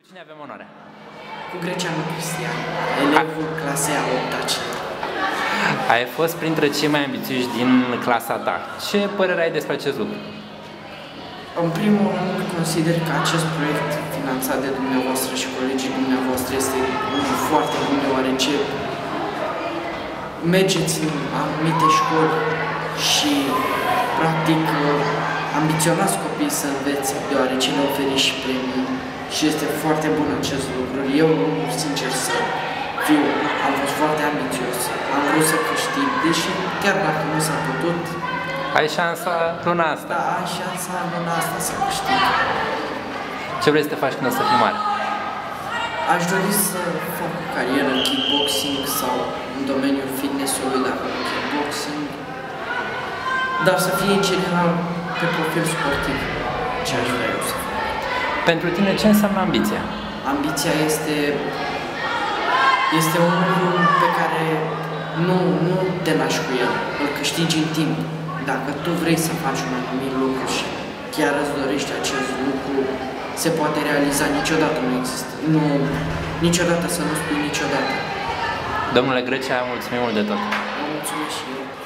Cine avem onoarea? Cu Greceanu Cristian, elevul clasei a 8-a. Ai fost printre cei mai ambițioși din clasa ta. Ce părere ai despre acest lucru? În primul rând, consider că acest proiect finanțat de dumneavoastră și colegii dumneavoastră este unul foarte bun, deoarece mergeți în anumite școli și, practic, ambiționați copiii să învețe, deoarece le oferiți și premii și este foarte bun acest lucru. Eu, sincer să fiu, am fost foarte ambițios, am vrut să câștig, deși chiar dacă nu s-a putut, Ai șansa luna asta. da, ai șansa luna asta să câștig. Ce vrei să te faci când o să fii mare? Aș dori să fac o carieră în kickboxing sau în domeniul fitness-ului, dacă nu kickboxing, dar să fie în general pe profil sportiv, ce aș vrea eu să fac. Pentru tine ce înseamnă ambiția? Ambiția este un lucru pe care nu te naști cu el, îl câștigi în timp. Dacă tu vrei să faci un anumit lucru și chiar îți dorești acest lucru, se poate realiza, niciodată nu există. Niciodată să nu spui niciodată. Domnule Grecea, mulțumim mult de tot. Vă mulțumesc și eu.